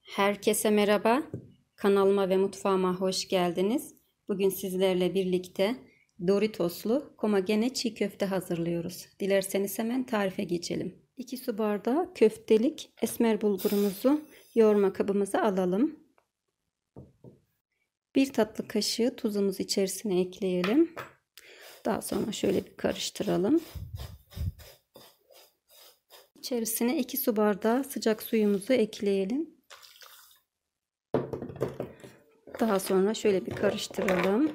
Herkese merhaba. Kanalıma ve mutfağıma hoş geldiniz. Bugün sizlerle birlikte Doritoslu komagene çiğ köfte hazırlıyoruz. Dilerseniz hemen tarife geçelim. 2 su bardağı köftelik esmer bulgurumuzu yoğurma kabımıza alalım. 1 tatlı kaşığı tuzumuzu içerisine ekleyelim. Daha sonra şöyle bir karıştıralım. İçerisine 2 su bardağı sıcak suyumuzu ekleyelim. Daha sonra şöyle bir karıştıralım.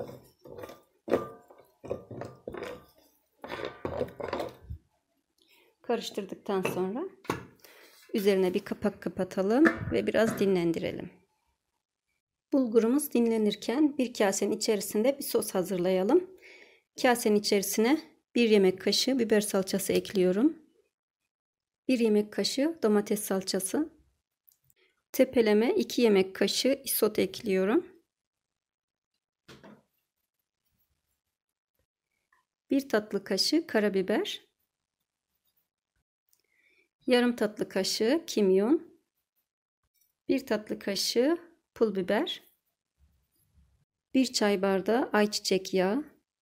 Karıştırdıktan sonra üzerine bir kapak kapatalım ve biraz dinlendirelim. Bulgurumuz dinlenirken bir kasenin içerisinde bir sos hazırlayalım. Kasenin içerisine 1 yemek kaşığı biber salçası ekliyorum. 1 yemek kaşığı domates salçası. Tepeleme 2 yemek kaşığı isot ekliyorum. 1 tatlı kaşığı karabiber. Yarım tatlı kaşığı kimyon. 1 tatlı kaşığı pul biber. 1 çay bardağı ayçiçek yağı.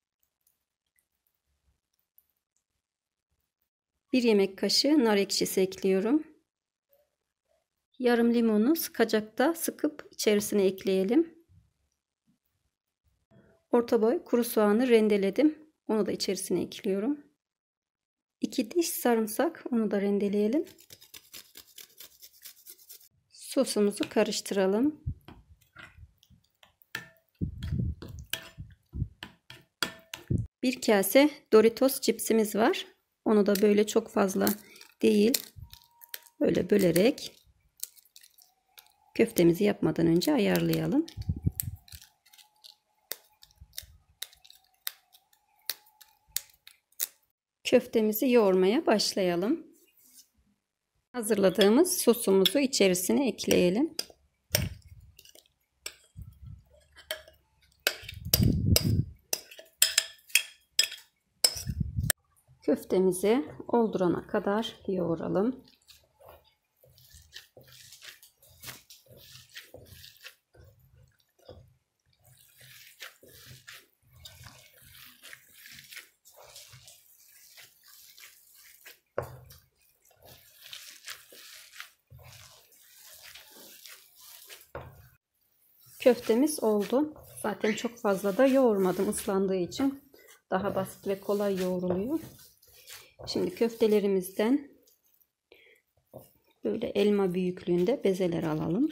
1 yemek kaşığı nar ekşisi ekliyorum. Yarım limonu sıkacakta sıkıp içerisine ekleyelim. Orta boy kuru soğanı rendeledim. Onu da içerisine ekliyorum. 2 diş sarımsak, onu da rendeleyelim. Sosumuzu karıştıralım. Bir kase Doritos cipsimiz var. Onu da böyle çok fazla değil, böyle bölerek köftemizi yapmadan önce ayarlayalım. Köftemizi yoğurmaya başlayalım. Hazırladığımız sosumuzu içerisine ekleyelim. Köftemizi oldurana kadar yoğuralım. Köftemiz oldu. Zaten çok fazla da yoğurmadım, ıslandığı için daha basit ve kolay yoğruluyor. Şimdi köftelerimizden böyle elma büyüklüğünde bezeler alalım.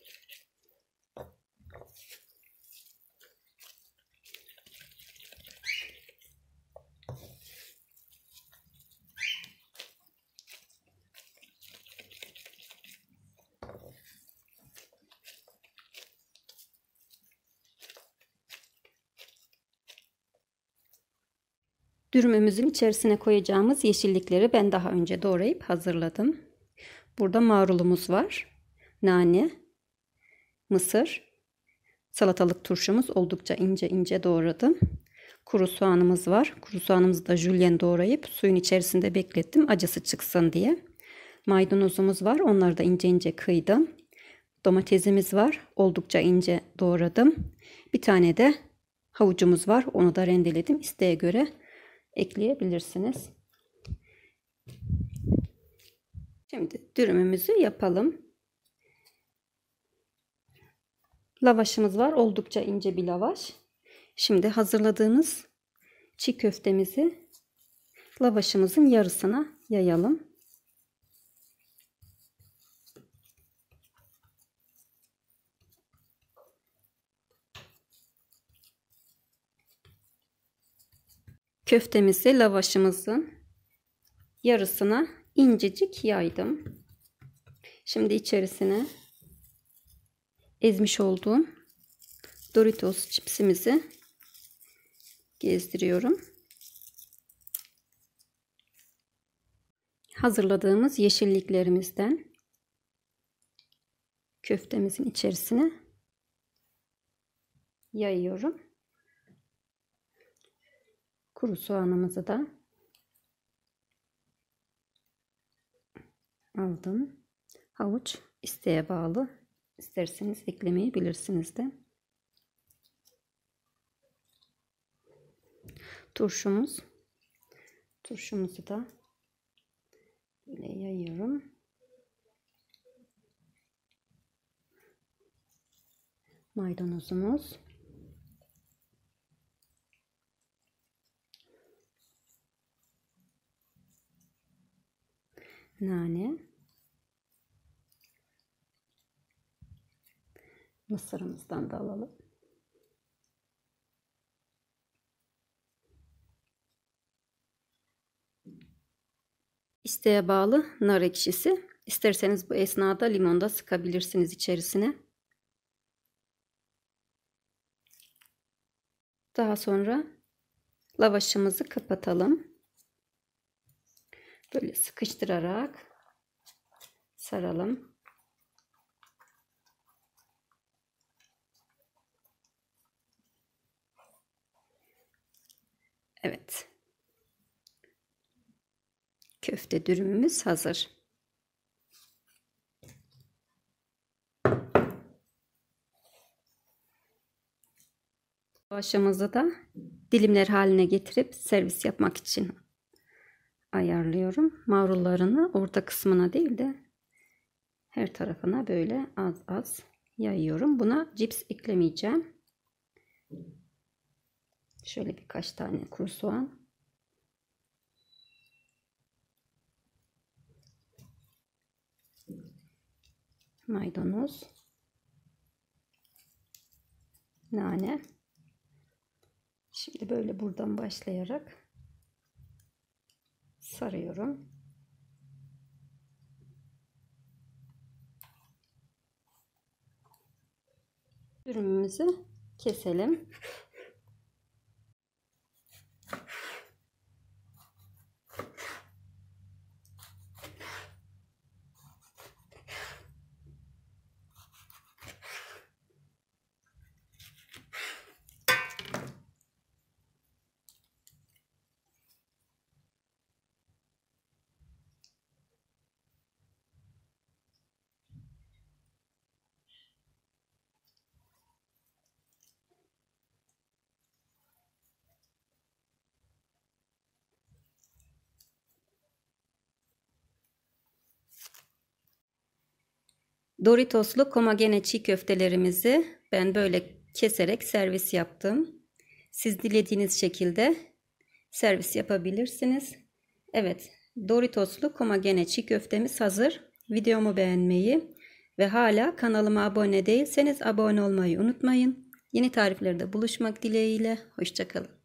Dürümümüzün içerisine koyacağımız yeşillikleri ben daha önce doğrayıp hazırladım. Burada marulumuz var, nane, mısır, salatalık turşumuz oldukça ince ince doğradım. Kuru soğanımız var. Kuru soğanımızı da jülyen doğrayıp suyun içerisinde beklettim acısı çıksın diye. Maydanozumuz var. Onları da ince ince kıydım. Domatesimiz var. Oldukça ince doğradım. Bir tane de havucumuz var. Onu da rendeledim. İsteğe göre ekleyebilirsiniz. Şimdi dürümümüzü yapalım. Lavaşımız var. Oldukça ince bir lavaş. Şimdi hazırladığımız çiğ köftemizi lavaşımızın yarısına yayalım. Köftemizi lavaşımızın yarısına incecik yaydım. Şimdi içerisine ezmiş olduğum Doritos cipsimizi gezdiriyorum. Hazırladığımız yeşilliklerimizden köftemizin içerisine yayıyorum. Kuru soğanımızı da aldım. Havuç İsteğe bağlı. İsterseniz eklemeyebilirsiniz de. Turşumuzu da böyle yayıyorum. Maydanozumuz. Nane. Mısırımızdan da alalım. İsteğe bağlı nar ekşisi. İsterseniz bu esnada limon da sıkabilirsiniz içerisine. Daha sonra lavaşımızı kapatalım. Böyle sıkıştırarak saralım. Evet. Köfte dürümümüz hazır. Lavaşımızı da dilimler haline getirip servis yapmak için ayarlıyorum. Marullarını orta kısmına değil de her tarafına böyle az az yayıyorum. Buna cips eklemeyeceğim. Şöyle birkaç tane kuru soğan. Maydanoz. Nane. Şimdi böyle buradan başlayarak sarıyorum. Dürümümüzü keselim. Doritoslu komagene çiğ köftelerimizi ben böyle keserek servis yaptım. Siz dilediğiniz şekilde servis yapabilirsiniz. Evet, Doritoslu komagene çiğ köftemiz hazır. Videomu beğenmeyi ve hala kanalıma abone değilseniz abone olmayı unutmayın. Yeni tariflerde buluşmak dileğiyle. Hoşça kalın.